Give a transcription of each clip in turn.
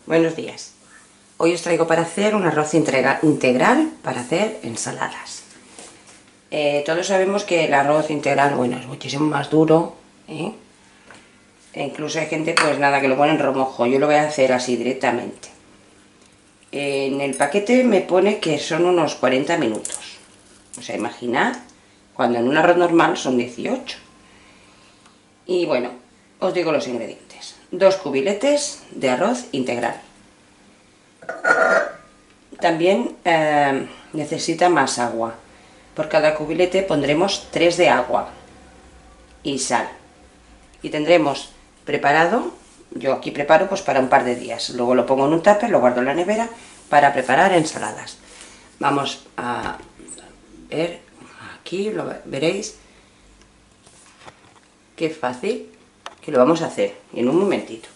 Buenos días. Hoy os traigo para hacer un arroz integral para hacer ensaladas. Todos sabemos que el arroz integral, bueno, es muchísimo más duro, ¿eh? E incluso hay gente, pues nada, que lo pone en remojo. Yo lo voy a hacer así directamente. En el paquete me pone que son unos 40 minutos. O sea, imaginad, cuando en un arroz normal son 18. Y bueno, os digo los ingredientes. 2 cubiletes de arroz integral. También necesita más agua. Por cada cubilete pondremos 3 de agua y sal. Y tendremos preparado, yo aquí preparo pues para un par de días. Luego lo pongo en un tupper, lo guardo en la nevera para preparar ensaladas. Vamos a ver, aquí lo veréis qué fácil que lo vamos a hacer en un momentito.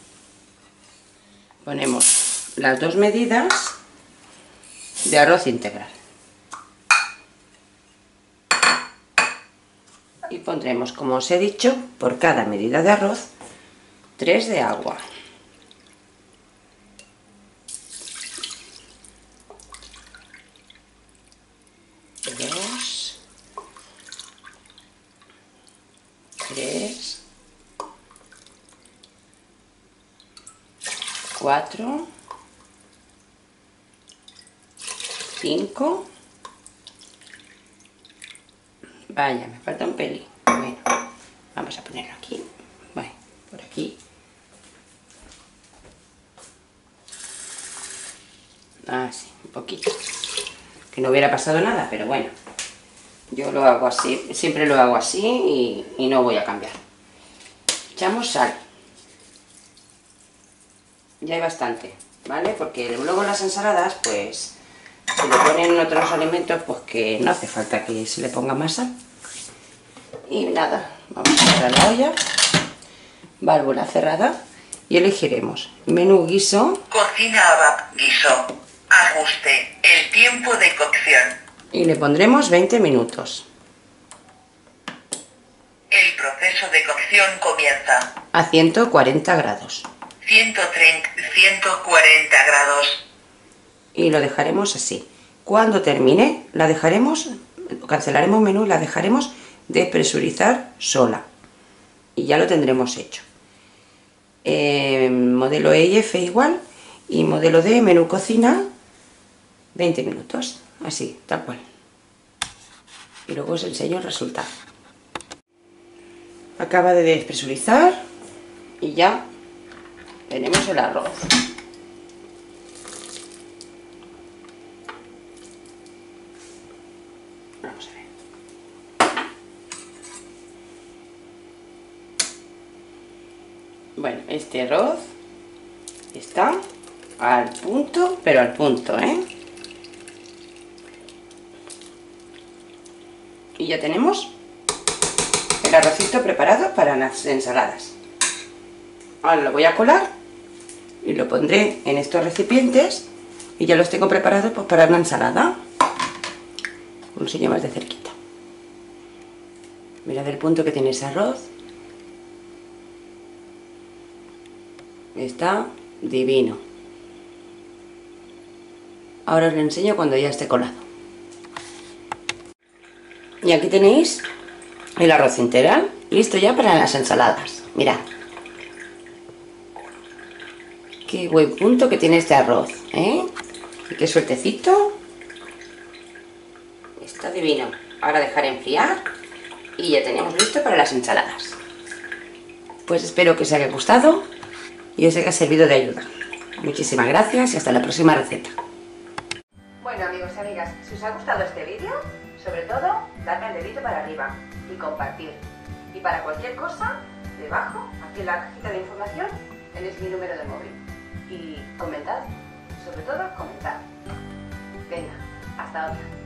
Ponemos las 2 medidas de arroz integral y pondremos, como os he dicho, por cada medida de arroz 3 de agua. Dos, 3, 4, 5. Vaya, me falta un pelín. Bueno, vamos a ponerlo aquí. Bueno, por aquí. Así, un poquito. Que no hubiera pasado nada, pero bueno. Yo lo hago así, siempre lo hago así y no voy a cambiar. Echamos sal. Ya hay bastante, ¿vale? Porque luego las ensaladas, pues, se le ponen otros alimentos, pues que no hace falta que se le ponga más sal. Y nada, vamos a cerrar la olla, válvula cerrada, y elegiremos menú guiso. Cocina ABAP guiso. Ajuste el tiempo de cocción. Y le pondremos 20 minutos. El proceso de cocción comienza. A 140 grados. 140 grados. Y lo dejaremos así. Cuando termine, la dejaremos, cancelaremos menú y la dejaremos despresurizar sola. Y ya lo tendremos hecho. Modelo EIF igual. Y modelo D, menú cocina, 20 minutos. Así, tal cual. Y luego os enseño el resultado. Acaba de despresurizar. Y ya tenemos el arroz. Vamos a ver. Bueno, este arroz está al punto, pero al punto, ¿eh? Y ya tenemos el arrocito preparado para las ensaladas. Ahora lo voy a colar y lo pondré en estos recipientes y ya los tengo preparados pues para una ensalada. Os enseño más de cerquita. Mirad el punto que tiene ese arroz. Está divino. Ahora os lo enseño cuando ya esté colado. Y aquí tenéis el arroz integral listo ya para las ensaladas. Mirad. Qué buen punto que tiene este arroz, ¿eh? Y qué suertecito. Está divino. Ahora dejar enfriar y ya tenemos listo para las ensaladas. Pues espero que os haya gustado y os haya servido de ayuda. Muchísimas gracias y hasta la próxima receta. Bueno, amigos y amigas, si os ha gustado este vídeo, sobre todo, dadme al dedito para arriba y compartir. Y para cualquier cosa, debajo, aquí en la cajita de información, tenéis mi número de móvil. Y comentad, sobre todo, comentad. Venga, hasta otra.